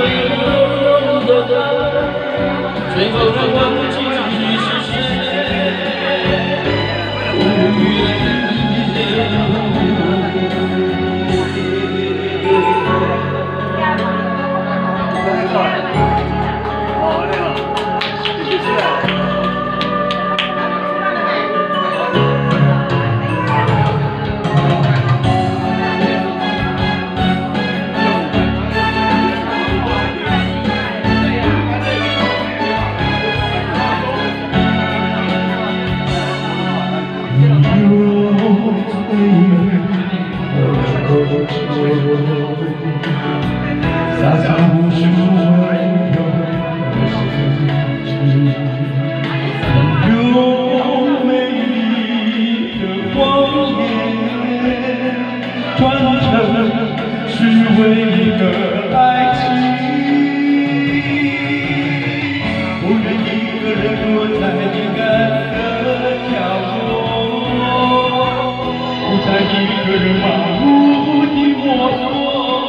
最后能忘记你是谁，不愿洒下无数温柔的心情，用每一个光年传承，只为一个爱情。不愿一个人躲在阴暗的角落，不再一个人盲目地摸索。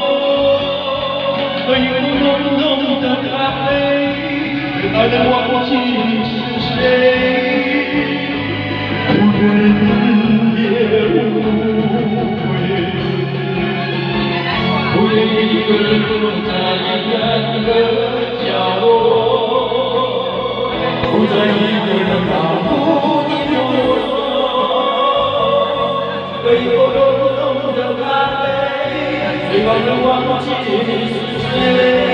喝一口浓浓的咖啡，才能忘记你是谁。无怨也无悔，不愿一个人躲在阴暗的角落，不再一个人盲目地摸索。喝一口浓浓的咖啡，才能忘记你是谁。